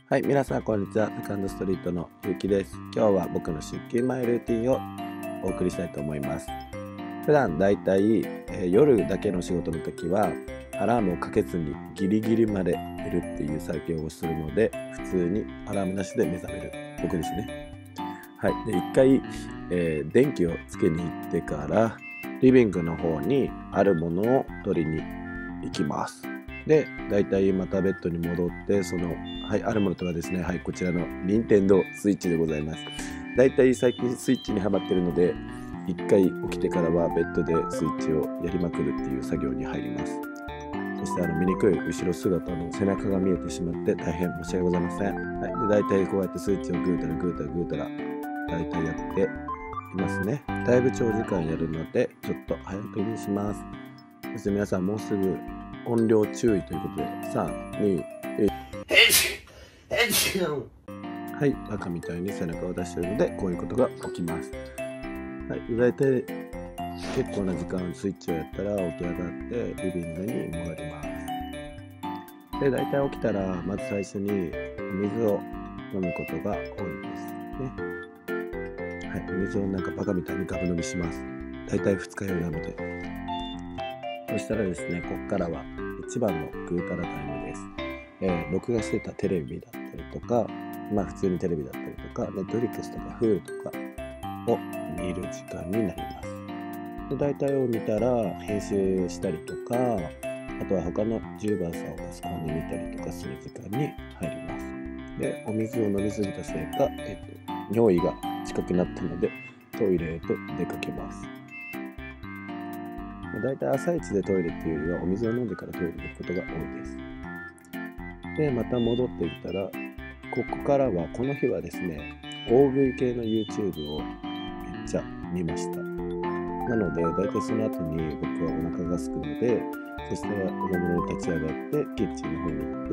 はい、皆さんこんにちは。セカンドストリートのゆうきです。今日は僕の出勤前ルーティンをお送りしたいと思います。普段だいたい夜だけの仕事の時はアラームをかけずにギリギリまで寝るっていう作業をするので、普通にアラームなしで目覚める僕ですね。はい、で一回、電気をつけに行ってからリビングの方にあるものを取りに行きます。で、だいたいまたベッドに戻ってあるものとはですね、こちらの任天堂スイッチでございます。だいたい最近スイッチにハマってるので、一回起きてからはベッドでスイッチをやりまくるっていう作業に入ります。そして醜い後ろ姿の背中が見えてしまって大変申し訳ございません。でだいたいこうやってスイッチをグータラグータラグータラだいたいやっていますね。だいぶ長時間やるのでちょっと早送りにします。そして皆さんもうすぐ音量注意ということで3、2、はい、バカみたいに背中を出しているのでこういうことが起きます。はい、だいたい結構な時間スイッチをやったら起き上がってリビングに戻ります。で、だいたい起きたらまず最初にお水を飲むことが多いですね。はい、お水をなんかバカみたいにガブ飲みします。だいたい二日酔いなので。そしたらですね、ここからは一番のグータラタイムです。録画してたテレビだったりとか、普通にテレビだったりとか、Netflix とか Hulu とかを見る時間になります。で、大体を見たら編集したりとか、あとは他の YouTuber さんをパソコンで見たりとかする時間に入ります。で、お水を飲みすぎたせいか、尿意が近くなったのでトイレへと出かけます。だいたい朝一でトイレっていうよりはお水を飲んでからトイレに行くことが多いです。で、また戻ってきたら、ここからはこの日はですね、大食い系の YouTube をめっちゃ見ました。なので、だいたいその後に僕はお腹が空くので、そしておもむろに立ち上がってキッチンの方に行って、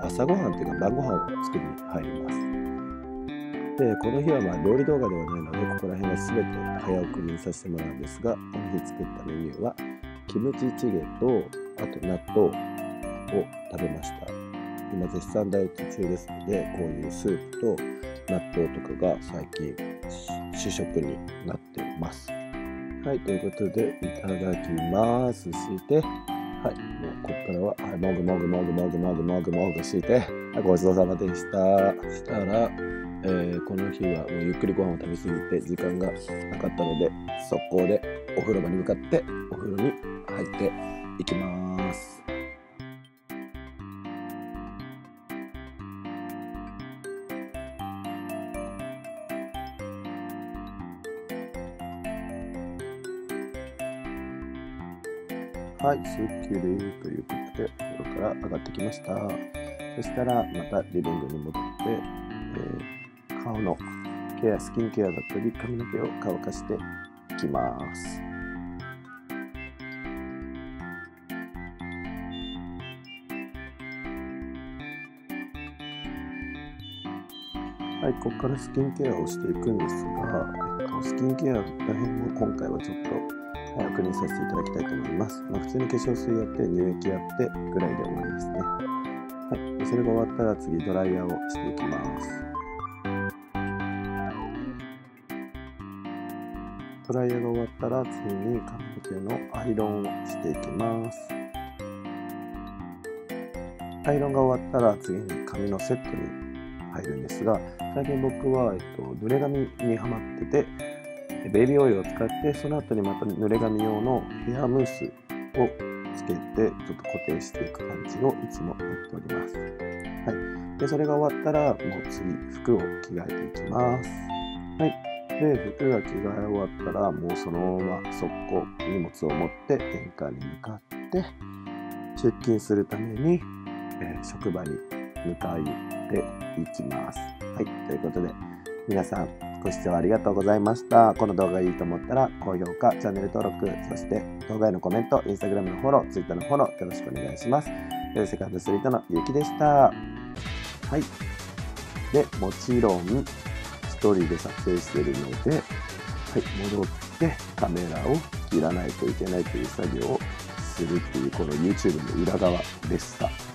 朝ごはんというか晩ご飯を作りに入ります。で、この日は料理動画ではないので、ここら辺は全て早送りにさせてもらうんですが、この日作ったメニューはキムチチゲと、あと納豆を食べました。今絶賛ダイエット中ですので、こういうスープと納豆とかが最近主食になってます。はい、ということでいただきます。して、もうここからは、もぐもぐもぐもぐもぐもぐもぐして、ごちそうさまでした。したら、この日はもうゆっくりご飯を食べ過ぎて時間がなかったので、速攻でお風呂場に向かってお風呂に入っていきます。はい、すっきりということでお風呂から上がってきました。そしたらまたリビングに戻って、顔のケア、スキンケアだったり髪の毛を乾かしていきます。はい、ここからスキンケアをしていくんですが、スキンケアら辺も今回はちょっと早送りにさせていただきたいと思います。普通に化粧水やって乳液やってぐらいで終わりですね。はい、でそれが終わったら次ドライヤーをしていきます。ドライヤーが終わったら次に髪の毛のアイロンをしていきます。アイロンが終わったら次に髪のセットに入るんですが、最近僕は、濡れ髪にハマってて、ベイビーオイルを使ってその後にまた濡れ髪用のヘアムースをつけてちょっと固定していく感じをいつもやっております。はい、でそれが終わったらもう次服を着替えていきます。はい、で服が着替え終わったらもうそのまま速攻荷物を持って玄関に向かって出勤するために、職場に向かっていきます。はい、ということで皆さんご視聴ありがとうございました。この動画がいいと思ったら高評価、チャンネル登録、そして動画へのコメント、Instagram のフォロー、Twitter のフォローよろしくお願いします。セカンドストリートのゆうきでした。はい。で、もちろん一人で撮影しているので、はい、戻ってカメラを切らないといけないという作業をするっていうこの YouTube の裏側でした。